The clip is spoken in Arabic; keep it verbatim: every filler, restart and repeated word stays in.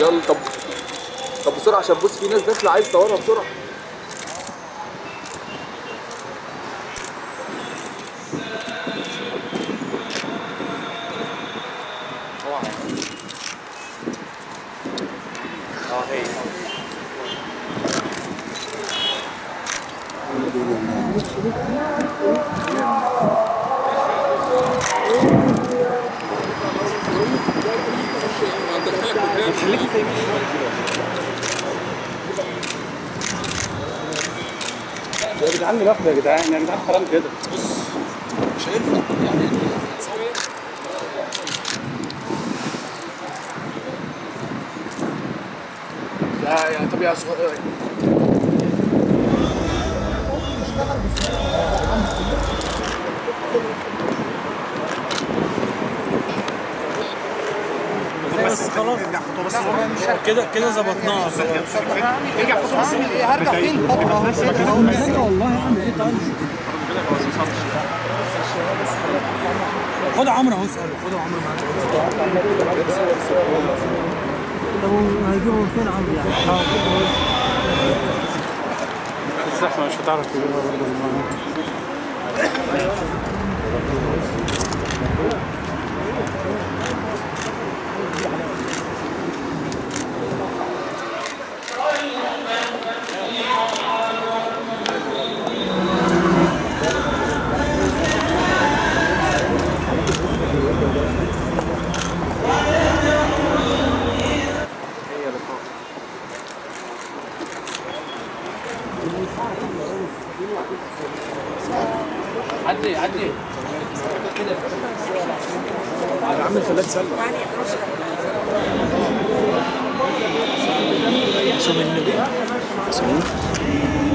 يلا طب طب بسرعه عشان بص في ناس داخله عايز تصورها بسرعه. اه هي خليك انت يمين يا جدعان ملخبط يا جدعان يا جدعان حرام كده. بص مش هينفع يعني تصور يا يا طب يا صغير بس خلاص كده كده ظبطناها. ارجع خطوه بس من ايه هرجع فين خطوه كده والله اعمل ايه طيب. خد عمرو اهو اساله خد عمرو معاك. طب هيجيبوا فين عمرو يعني؟ الزحمه مش هتعرف تجيبها برضه. عدي عدي يا عم خليها تسلم. يعني